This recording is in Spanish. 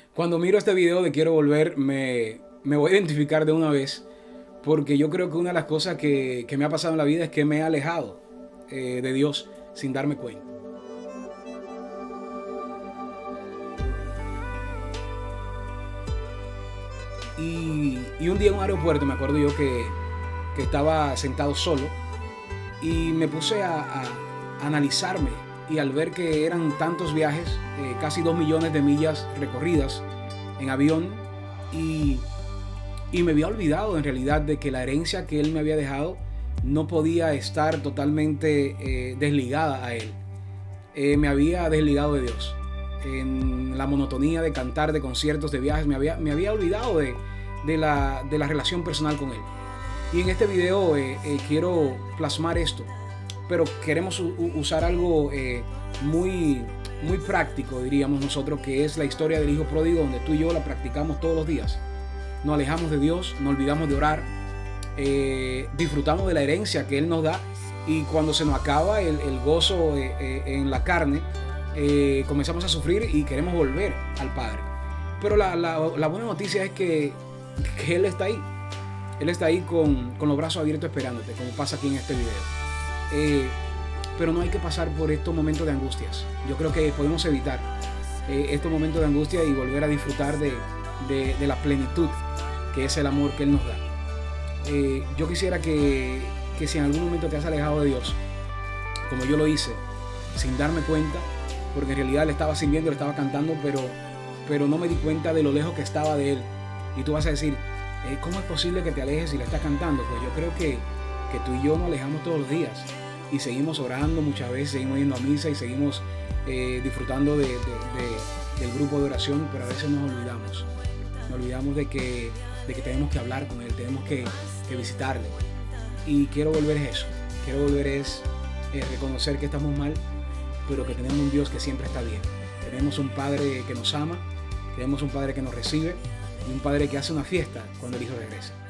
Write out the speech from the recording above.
Cuando miro este video de Quiero Volver, me voy a identificar de una vez, porque yo creo que una de las cosas que me ha pasado en la vida es que me he alejado de Dios sin darme cuenta. Y un día en un aeropuerto me acuerdo yo que estaba sentado solo y me puse a analizarme, y al ver que eran tantos viajes, casi 2 millones de millas recorridas en avión, y me había olvidado en realidad de que la herencia que él me había dejado no podía estar totalmente desligada a él. Me había desligado de Dios. En la monotonía de cantar, de conciertos, de viajes, me había olvidado de la relación personal con él. Y en este video quiero plasmar esto, pero queremos usar algo muy práctico, diríamos nosotros, que es la historia del hijo pródigo, donde tú y yo la practicamos todos los días. Nos alejamos de Dios, nos olvidamos de orar, disfrutamos de la herencia que Él nos da, y cuando se nos acaba el gozo en la carne, comenzamos a sufrir y queremos volver al Padre. Pero la buena noticia es que Él está ahí. Él está ahí con los brazos abiertos esperándote, como pasa aquí en este video. Pero no hay que pasar por estos momentos de angustias. Yo creo que podemos evitar estos momentos de angustia y volver a disfrutar de la plenitud que es el amor que Él nos da. Yo quisiera que si en algún momento te has alejado de Dios, como yo lo hice, sin darme cuenta, porque en realidad le estaba sirviendo, le estaba cantando, pero no me di cuenta de lo lejos que estaba de Él. Y tú vas a decir, ¿cómo es posible que te alejes si le estás cantando? Pues yo creo que tú y yo nos alejamos todos los días y seguimos orando muchas veces, seguimos yendo a misa y seguimos disfrutando del grupo de oración, pero a veces nos olvidamos de que tenemos que hablar con Él, tenemos que visitarle. Y quiero volver es reconocer que estamos mal, pero que tenemos un Dios que siempre está bien. Tenemos un Padre que nos ama, tenemos un Padre que nos recibe, y un Padre que hace una fiesta cuando el Hijo regresa.